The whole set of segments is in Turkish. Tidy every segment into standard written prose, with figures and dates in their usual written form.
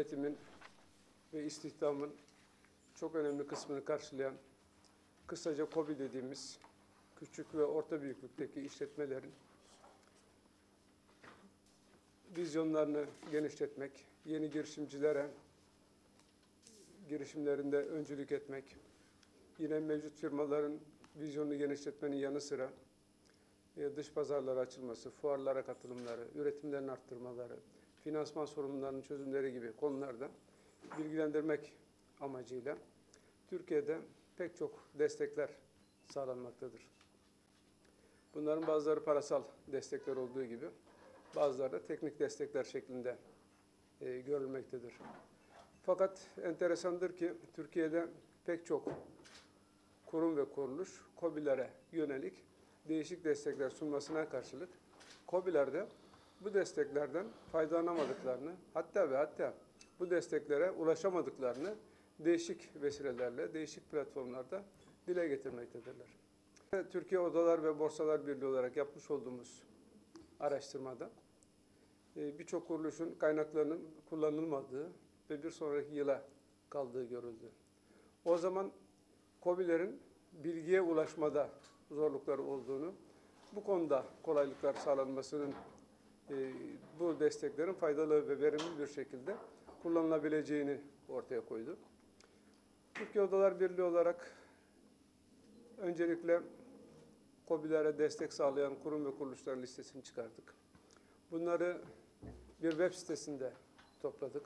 üretimin ve istihdamın çok önemli kısmını karşılayan, kısaca KOBİ dediğimiz küçük ve orta büyüklükteki işletmelerin vizyonlarını genişletmek, yeni girişimcilere girişimlerinde öncülük etmek, yine mevcut firmaların vizyonunu genişletmenin yanı sıra dış pazarlara açılması, fuarlara katılımları, üretimlerin arttırmaları, finansman sorunlarının çözümleri gibi konularda bilgilendirmek amacıyla Türkiye'de pek çok destekler sağlanmaktadır. Bunların bazıları parasal destekler olduğu gibi bazıları da teknik destekler şeklinde görülmektedir. Fakat enteresandır ki Türkiye'de pek çok kurum ve kuruluş KOBİ'lere yönelik değişik destekler sunmasına karşılık KOBİ'lerde bu desteklerden faydalanamadıklarını, hatta bu desteklere ulaşamadıklarını değişik vesilelerle, değişik platformlarda dile getirmektedirler. Türkiye Odalar ve Borsalar Birliği olarak yapmış olduğumuz araştırmada birçok kuruluşun kaynaklarının kullanılmadığı ve bir sonraki yıla kaldığı görüldü. O zaman KOBİ'lerin bilgiye ulaşmada zorlukları olduğunu, bu konuda kolaylıklar sağlanmasının, bu desteklerin faydalı ve verimli bir şekilde kullanılabileceğini ortaya koydu. Türkiye Odalar Birliği olarak öncelikle KOBİ'lere destek sağlayan kurum ve kuruluşların listesini çıkardık. Bunları bir web sitesinde topladık.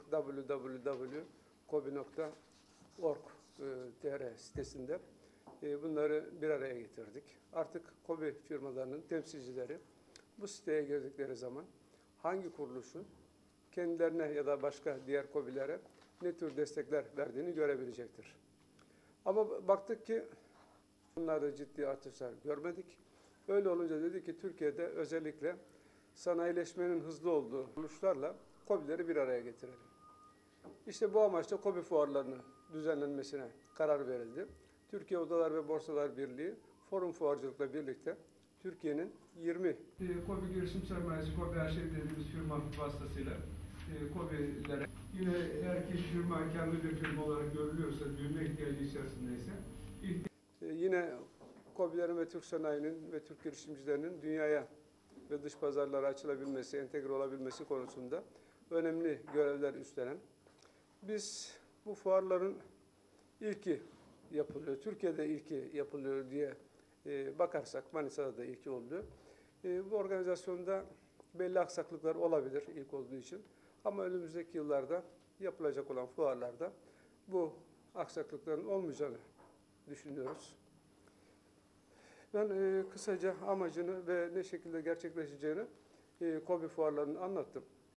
www.kobi.org.tr sitesinde bunları bir araya getirdik. Artık KOBİ firmalarının temsilcileri bu siteye girdikleri zaman hangi kuruluşun kendilerine ya da başka diğer KOBİ'lere ne tür destekler verdiğini görebilecektir. Ama baktık ki bunlarda ciddi artışlar görmedik. Öyle olunca dedi ki Türkiye'de özellikle sanayileşmenin hızlı olduğu kuruluşlarla KOBİ'leri bir araya getirelim. İşte bu amaçla KOBİ fuarlarının düzenlenmesine karar verildi. Türkiye Odalar ve Borsalar Birliği Forum Fuarcılık'la birlikte Türkiye'nin 20 KOBİ Girişim Sermayesi, KOBİ her şey dediğimiz firma vasıtasıyla KOBİ'lere yine eğer ki firma kendi bir firma olarak görülüyorsa, büyüme ihtiyacı içerisindeyse yine KOBİ'lerin ve Türk sanayinin ve Türk girişimcilerinin dünyaya ve dış pazarlara açılabilmesi, entegre olabilmesi konusunda önemli görevler üstlenen. Biz bu fuarların ilki yapılıyor, Türkiye'de ilki yapılıyor diye bakarsak Manisa'da da ilki oldu. Bu organizasyonda belli aksaklıklar olabilir ilk olduğu için. Ama önümüzdeki yıllarda yapılacak olan fuarlarda bu aksaklıkların olmayacağını düşünüyoruz. Ben kısaca amacını ve ne şekilde gerçekleşeceğini KOBİ fuarlarını anlattım.